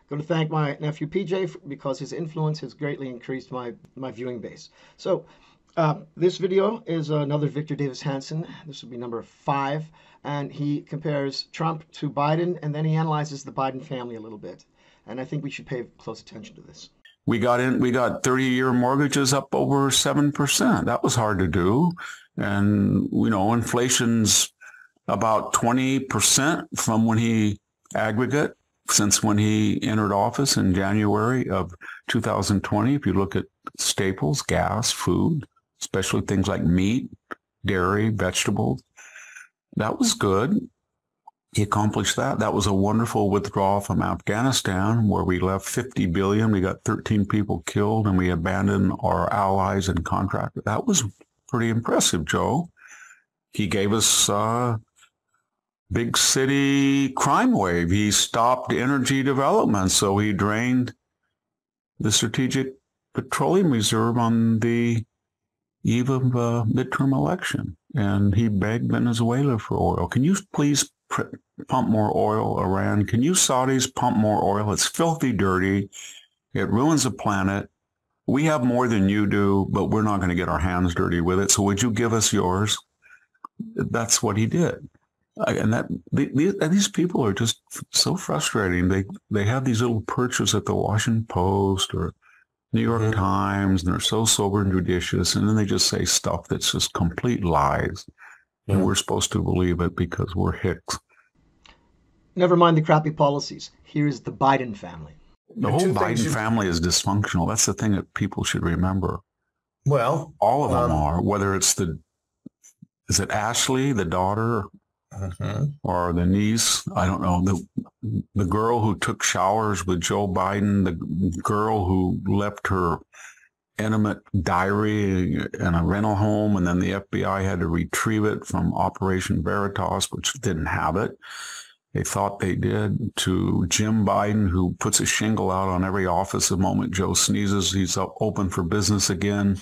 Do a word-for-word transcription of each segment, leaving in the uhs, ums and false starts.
going to thank my nephew P J because his influence has greatly increased my, my viewing base. So uh, this video is another Victor Davis Hanson. This will be number five. And he compares Trump to Biden, and then he analyzes the Biden family a little bit. And I think we should pay close attention to this. We got in, we got thirty-year mortgages up over seven percent. That was hard to do. And, you know, inflation's about twenty percent from when he aggregate since when he entered office in January of two thousand twenty. If you look at staples, gas, food, especially things like meat, dairy, vegetables, that was good. He accomplished that. That was a wonderful withdrawal from Afghanistan, where we left fifty billion dollars. We got thirteen people killed, and we abandoned our allies and contractors. That was pretty impressive, Joe. He gave us uh, big city crime wave. He stopped energy development, so he drained the Strategic Petroleum Reserve on the eve of a midterm election, and he begged Venezuela for oil. Can you please pump more oil, Iran? Can you Saudis pump more oil? It's filthy dirty. It ruins the planet. We have more than you do, but we're not going to get our hands dirty with it. So would you give us yours? That's what he did. And that these, these people are just so frustrating. They they have these little perches at the Washington Post or New York mm-hmm. Times, and they're so sober and judicious, and then they just say stuff that's just complete lies. Mm-hmm. And we're supposed to believe it because we're hicks. Never mind the crappy policies. Here is the Biden family. The whole Biden family is dysfunctional. That's the thing that people should remember. Well, all of them um, are, whether it's the, is it Ashley, the daughter, uh-huh. or the niece? I don't know. The, the girl who took showers with Joe Biden, the girl who left her intimate diary in a rental home, and then the F B I had to retrieve it from Operation Veritas, which didn't have it. They thought they did. To Jim Biden, who puts a shingle out on every office the moment Joe sneezes, he's up open for business again.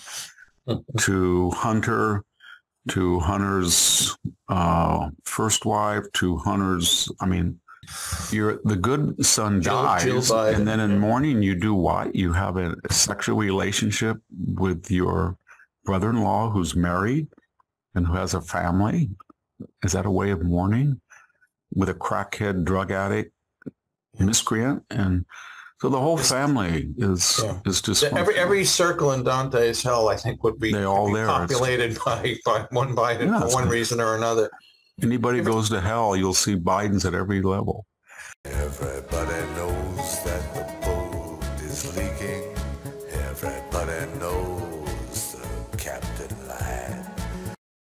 To Hunter, to Hunter's uh, first wife, to Hunter's, I mean, you're, the good son dies, Jill, Jill and then in mourning you do what? You have a, a sexual relationship with your brother-in-law who's married and who has a family. Is that a way of mourning? With a crackhead, drug addict, miscreant, and so the whole family is yeah. is just every every circle in Dante's hell, I think, would be, they all be there. populated by, by one Biden yeah, for one reason or another. Anybody every, goes to hell, you'll see Bidens at every level. Everybody knows that the boat is leaking. Everybody knows